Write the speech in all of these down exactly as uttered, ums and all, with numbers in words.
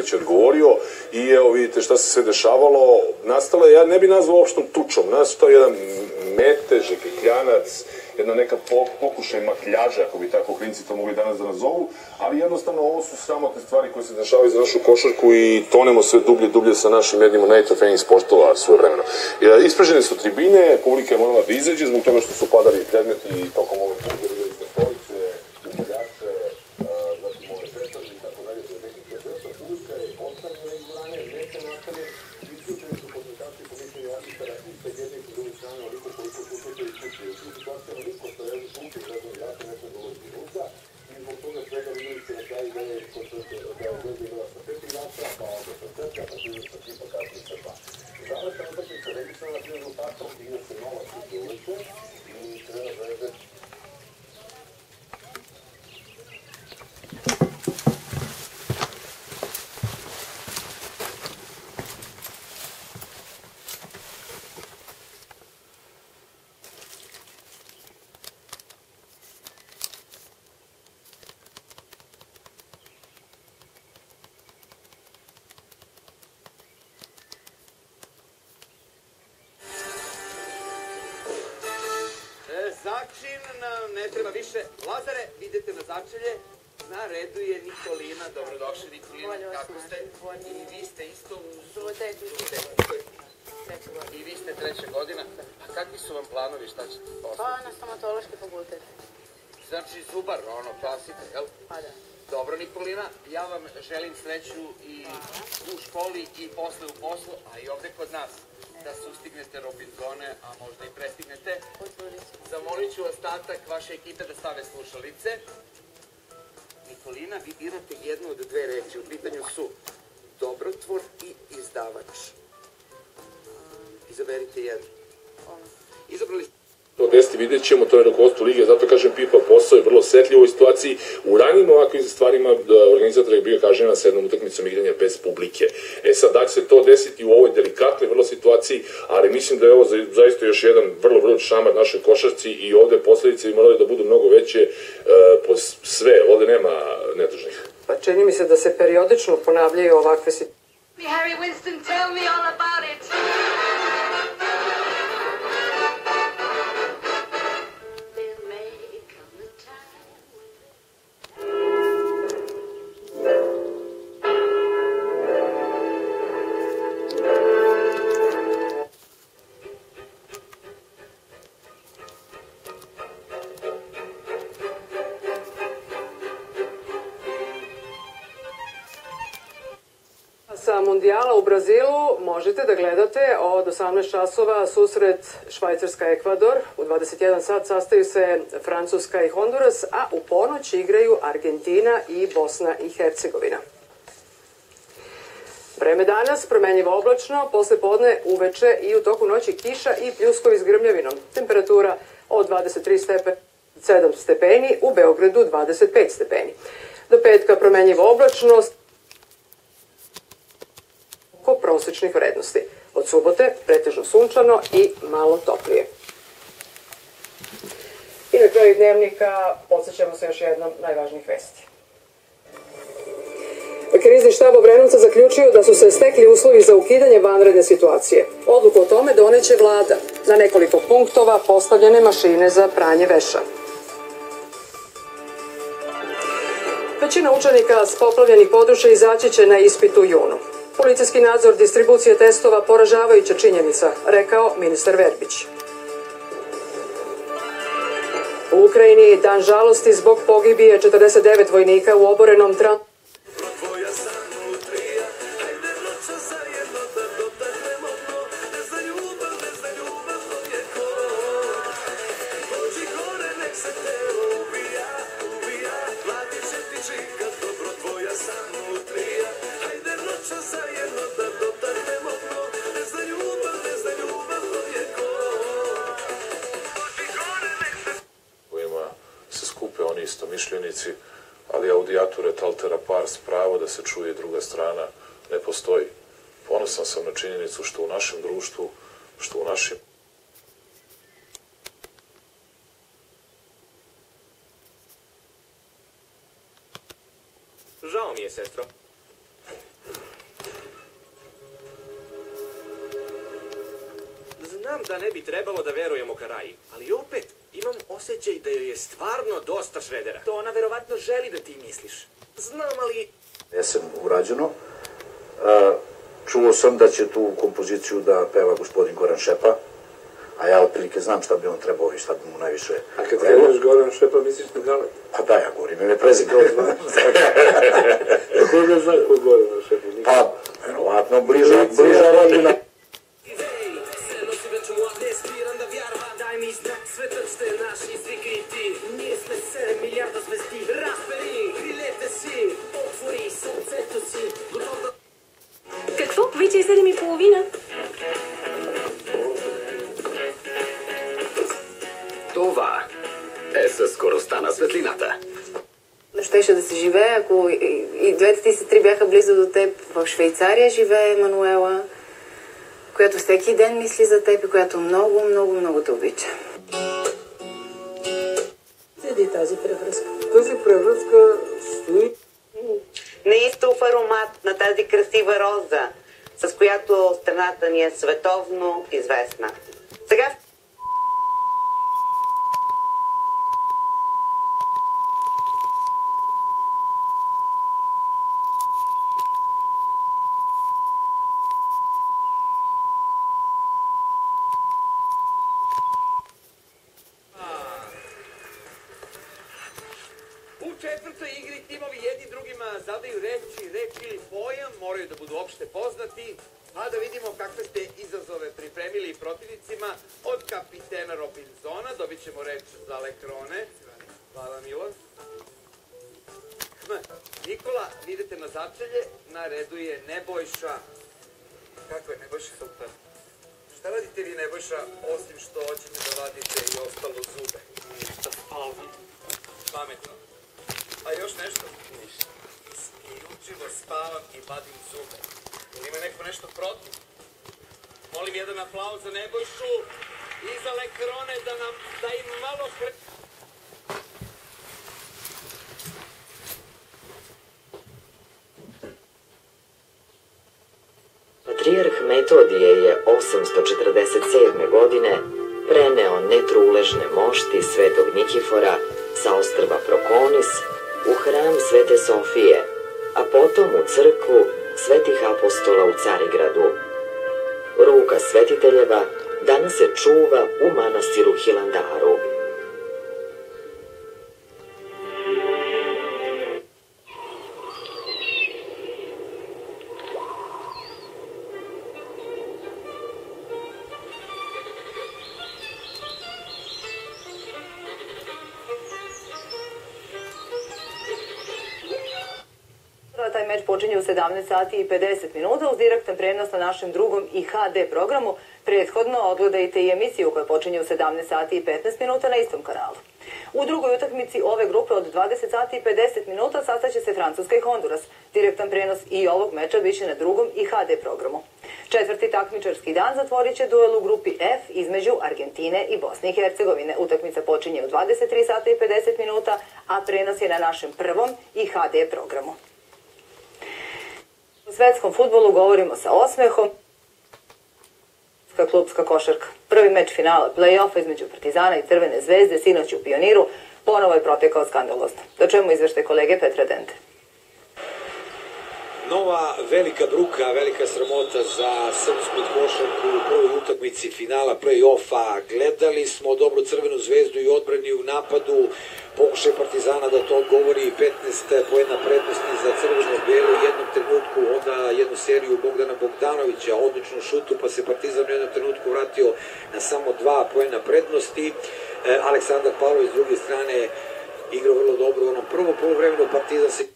već odgovorio i evo vidite šta se sve dešavalo. Nastala je, ja ne bi nazvao uopštom tučom, nastao je jedan metež, kekljanac, jedna neka pokušaj makljaža, ako bi tako klinci to mogli danas da nazovu, ali jednostavno ovo su sramotne stvari koje se dešavaju za našu košarku i tonemo sve dublje i dublje sa našim jednim od najtrofejnijih sportova svoje vremena. Ispražene su tribine, publika je morala da izađe zbog toga što su padali predmeti tokom ove tuge, videli ste stolice, upaljače, zatim ove petaže i tako dalje, to je tehnika žrtva, publika je ostavljena iz dvorane, neće nastavljen, isključeni su koncentracije po mišljenju arbitara i sa jedne i sa druge strane, oliko koliko slučaju isključuju. U situacijama niko što je šuti gledano igrača, ne sme dovoljiti ruka i zbog toga svega videli se na kraju da je Zvezda imala sa pet igrača, pa onda sa Crka, pa tu sa Čipa, kasnije sa dva. Završna utakmica registrovana s rezultatom, igra se nova kuća ulice i trener Zvezde Začin nam ne treba više. Lazare, idete na začelje. Na redu je Nikolina. Dobrodošli, Nikolina. Kako ste? I vi ste isto u Subotekoj. I vi ste treća godina. A kakvi su vam planovi? Šta ćete postati? Pa na stomatološki fakultet. Znači zubar, ono, klasika, jel? Pa da. Dobro, Nikolina, ja vam želim sreću i u školi i posle u poslu, a i ovde kod nas. Da sustignete Robinsone, a možda i prestignete. Zamolit ću ostatak vaše ekipe da stave slušalice. Nikolina, vi birate jednu od dve reči. U pitanju su dobrotvor i izdavač. Izaberite jednu. Izabrali ste... To desiti vidjet ćemo, to je rukovodstvo lige, zato kažem Pipa posao je vrlo osetljiv u ovoj situaciji. U ranijim ovakvim stvarima organizator je bio kažnjen sa jednom utakmicom igranja bez publike. E sad, da će se to desiti u ovoj delikatnoj vrlo situaciji, ali mislim da je ovo zaista još jedan vrlo vrlo šamar našoj košarci i ovde posledice bi morali da budu mnogo veće po sve, ovde nema nedužnih. Pa čini mi se da se periodično ponavljaju ovakve situacije. Harry Winston, tell me all about it. Sa Mundijala u Brazilu možete da gledate od osamnaest časova susret Švajcarska-Ekvador. U dvadeset jedan sat sastaju se Francuska i Honduras, a u ponoć igraju Argentina i Bosna i Hercegovina. Vreme danas promenjivo oblačno, posle podne uveče i u toku noći kiša i pljuskovi s grmljavinom. Temperatura od dvadeset tri stepeni, sedam stepeni, u Beogradu dvadeset pet stepeni. Do petka promenjivo oblačno, oko prosečnih vrednosti. Od subote pretežno sunčano i malo toplije. I na kraju dnevnika podsjećamo se još jednom najvažnijih vesti. Krizni štab Obrenovca zaključio da su se stekli uslovi za ukidanje vanredne situacije. Odluku o tome doneće vlada. Na nekoliko punktova postavljene mašine za pranje veša. Većina učenika s poplavljenih područja izaći će na ispit u junu. Policijski nadzor distribucije testova poražavajuća činjenica, rekao ministar Verbić. U Ukrajini dan žalosti zbog pogibije četrdeset devet vojnika u oborenom transportu. Oni istomišljenici, ali audiatur et altera pars, pravo da se čuje druga strana ne postoji. Ponosan sam na činjenicu što u našem društvu, što u našim... Žao mi je, sestro. da ne bi trebalo da verujemo Karaji, ali opet imam osjećaj da joj je stvarno dosta Šredera. To ona verovatno želi da ti misliš. Znam, ali... Jesen urađeno. Čuo sam da će tu kompoziciju da peva gospodin Goran Šepa, a ja otprilike znam šta bi on trebao i šta bi mu najviše... A kad kažeš Goran Šepa, misliš na Galet? Pa da, ja govorim ime prezime. Ko ga zna ko je Goran Šepa? Pa, verovatno, bliža rodina. Какво? Вече е седем и половина. Това е със скоростта на светлината. Щеше да се живее, ако и, и двете ти сестри бяха близо до теб. В Швейцария живее Емануела, която всеки ден мисли за теб и която много, много, много те обича. Седи тази превръзка. Тази превръзка стои. Неистов аромат на тази красива роза, с която страната ни е световно известна. Сега... U četvrtoj igri timovi jedni drugima zadaju reči, reči ili pojam, moraju da budu opšte poznati, a da vidimo kakve ste izazove pripremili protivnicima. Od kapitena Robinsona dobit ćemo reč za elektrone. Hvala, Milo. Hm. Nikola, vi idete na začelje, na redu je Nebojša. Kako je Nebojša super? Šta radite vi, Nebojša, osim što hoćete da vadite i ostalo zube? Ništa, spavam. Pametno. A još nešto? Ništa. Isključivo spavam i vadim zube. Ili ima neko nešto protiv? Molim jedan aplauz za Nebojšu i za elektrone da nam da im malo kre... Patrijarh Metodije je osamsto četrdeset sedme. godine preneo netruležne mošti svetog Nikifora sa ostrva Prokonis u hram Svete Sofije, a potom u crkvu Svetih apostola u Carigradu. Ruka svetiteljeva danas se čuva u manastiru Hilandaru. Taj meč počinje u sedamnaest sati i pedeset minuta uz direktan prenos na našem drugom i ha de programu. Prethodno odgledajte i emisiju koja počinje u sedamnaest sati i petnaest minuta na istom kanalu. U drugoj utakmici ove grupe od dvadeset sati i pedeset minuta sastaće se Francuska i Honduras. Direktan prenos i ovog meča biće na drugom i ha de programu. Četvrti takmičarski dan zatvorit će duel u grupi F između Argentine i Bosne i Hercegovine. Utakmica počinje u dvadeset tri sata i pedeset minuta, a prenos je na našem prvom i ha de programu. U svetskom fudbalu govorimo sa osmehom. Klubska košarka. Prvi meč finala play-offa između Partizana i Crvene zvezde sinoć u Pioniru ponovo je protekao skandalozno. Do čemu izvešte kolege Petra Dente. Nova velika bruka, velika sramota za srpsku košarku u prvoj utakmici finala play-offa. Gledali smo dobru Crvenu zvezdu i odbrani u napadu. Pokušaj Partizana da to odgovori, petnaest poena prednosti za crveno-belu u jednom trenutku, onda jednu seriju Bogdana Bogdanovića, odličnu šutu, pa se Partizan u jednom trenutku vratio na samo dva poena prednosti. E, Aleksandar Pavlović s druge strane igrao vrlo dobro u onom prvom poluvremenu, Partizan se...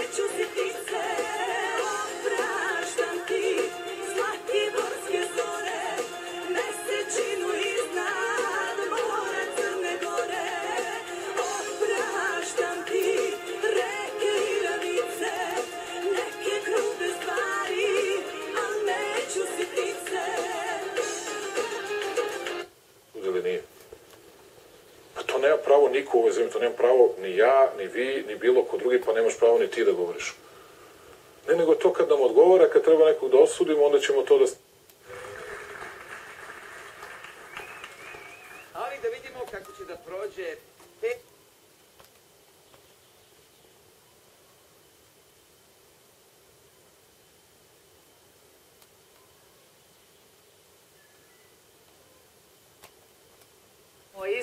To nema pravo niko u ovoj zemlji, to nema pravo ni ja, ni vi, ni bilo ko drugi, pa nemaš pravo ni ti da govoriš. Ne, nego to kad nam odgovara, kad treba nekog da osudimo, onda ćemo to da...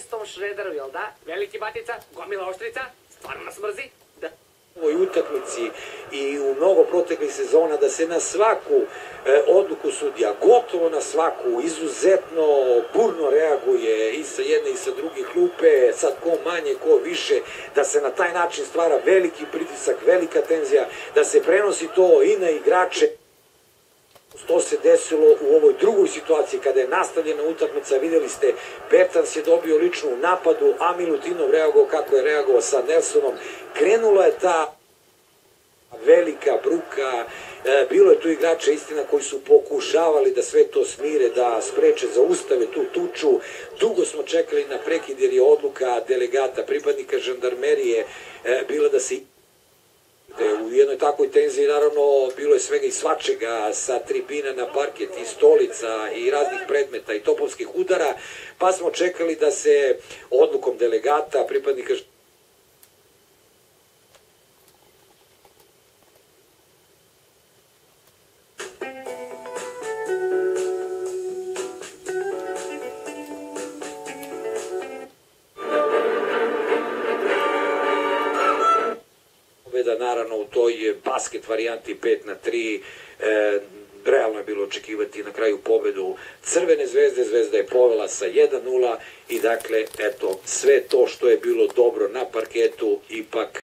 istom Šrederu, jel da? Veliki batica, gomila oštrica, stvarno nas mrzi. Da. U ovoj utakmici i u mnogo proteklih sezona da se na svaku e, odluku sudija, gotovo na svaku, izuzetno burno reaguje i sa jedne i sa druge klupe, sad ko manje, ko više, da se na taj način stvara veliki pritisak, velika tenzija, da se prenosi to i na igrače. To se desilo u ovoj drugoj situaciji kada je nastavljena utakmica, vidjeli ste, Bertans je dobio ličnu u napadu, a Milutinov reagovao kako je reagovao sa Nelsonom. Krenula je ta velika bruka, e, bilo je tu igrača, istina, koji su pokušavali da sve to smire, da spreče, zaustave tu tuču. Dugo smo čekali na prekid jer je odluka delegata, pripadnika žandarmerije, e, bila da se u jednoj takvoj tenziji, naravno, bilo je svega i svačega, sa tribina na parket i stolica i raznih predmeta i topovskih udara, pa smo čekali da se odlukom delegata, pripadnika naravno u toj basket varijanti pet na tri, e, realno je bilo očekivati na kraju pobedu Crvene zvezde. Zvezda je povela sa jedan nula i dakle, eto, sve to što je bilo dobro na parketu ipak